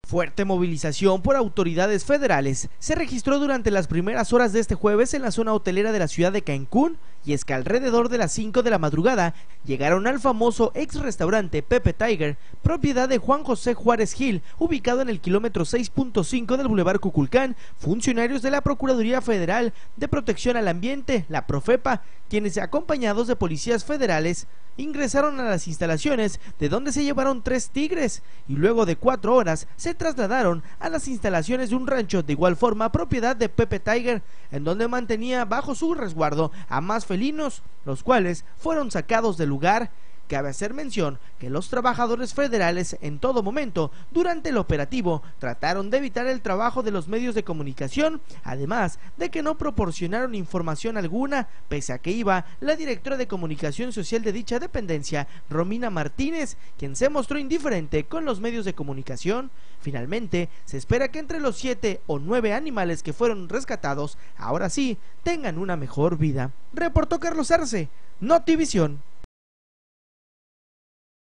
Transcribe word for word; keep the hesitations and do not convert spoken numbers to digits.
Fuerte movilización por autoridades federales se registró durante las primeras horas de este jueves en la zona hotelera de la ciudad de Cancún, y es que alrededor de las cinco de la madrugada llegaron al famoso ex restaurante Pepe Tiger, propiedad de Juan José Juárez Gil, ubicado en el kilómetro seis punto cinco del Boulevard Cuculcán, funcionarios de la Procuraduría Federal de Protección al Ambiente, la Profepa, quienes acompañados de policías federales ingresaron a las instalaciones, de donde se llevaron tres tigres, y luego de cuatro horas se trasladaron a las instalaciones de un rancho de igual forma propiedad de Pepe Tiger, en donde mantenía bajo su resguardo a más felinos, los cuales fueron sacados del lugar. Cabe hacer mención que los trabajadores federales en todo momento durante el operativo trataron de evitar el trabajo de los medios de comunicación, además de que no proporcionaron información alguna, pese a que iba la directora de comunicación social de dicha dependencia, Romina Martínez, quien se mostró indiferente con los medios de comunicación. Finalmente, se espera que entre los siete o nueve animales que fueron rescatados, ahora sí, tengan una mejor vida. Reportó Carlos Arce, Notivisión.